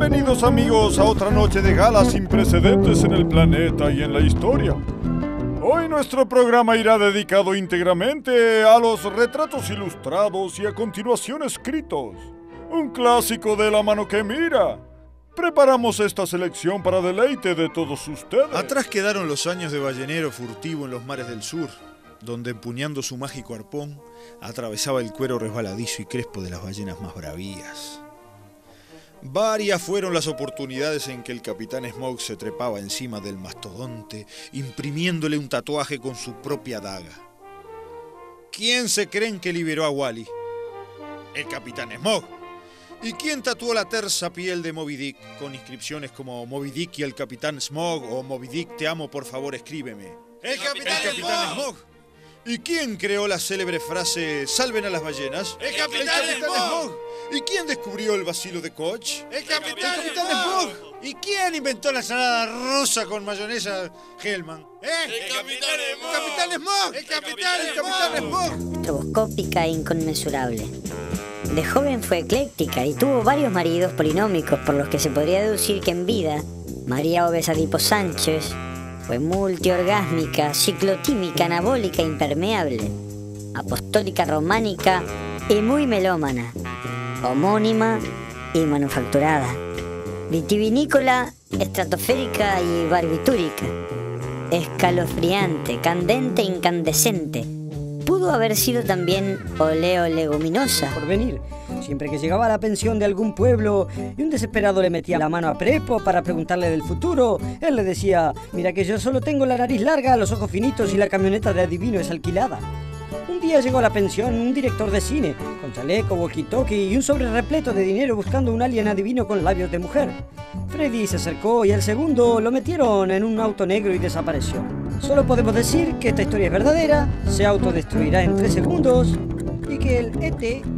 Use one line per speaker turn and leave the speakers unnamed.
Bienvenidos amigos a otra noche de gala sin precedentes en el planeta y en la historia. Hoy nuestro programa irá dedicado íntegramente a los retratos ilustrados y a continuación escritos. Un clásico de la mano que mira. Preparamos esta selección para deleite de todos ustedes.
Atrás quedaron los años de ballenero furtivo en los mares del sur, donde empuñando su mágico arpón, atravesaba el cuero resbaladizo y crespo de las ballenas más bravías. Varias fueron las oportunidades en que el capitán Smog se trepaba encima del mastodonte, imprimiéndole un tatuaje con su propia daga. ¿Quién se creen que liberó a Wally? El capitán Smog. ¿Y quién tatuó la tersa piel de Moby Dick con inscripciones como Moby Dick y el capitán Smog o Moby Dick te amo, por favor escríbeme?
¡El capitán
Smog! ¿Y quién creó la célebre frase salven a las ballenas?
¡El capitán Smog!
¿Y quién descubrió el bacilo de Koch?
¡El capitán
Smog! ¿Y quién inventó la ensalada rusa con mayonesa Hellman?
¡El capitán Smog!
¡El capitán Smog!
Estroboscópica e inconmensurable. De joven fue ecléctica y tuvo varios maridos polinómicos, por los que se podría deducir que en vida María Obesa Dipo Sánchez fue multiorgásmica, ciclotímica, anabólica, impermeable, apostólica, románica y muy melómana, homónima y manufacturada, vitivinícola, estratosférica y barbitúrica, escalofriante, candente, incandescente. Pudo haber sido también oleoleguminosa.
Por venir, siempre que llegaba a la pensión de algún pueblo y un desesperado le metía la mano a Prepo para preguntarle del futuro, él le decía: mira que yo solo tengo la nariz larga, los ojos finitos y la camioneta de adivino es alquilada. Un día llegó a la pensión un director de cine, con chaleco, walkie-talkie y un sobre repleto de dinero buscando un alien adivino con labios de mujer. Freddy se acercó y al segundo lo metieron en un auto negro y desapareció. Solo podemos decir que esta historia es verdadera, se autodestruirá en 3 segundos y que el ET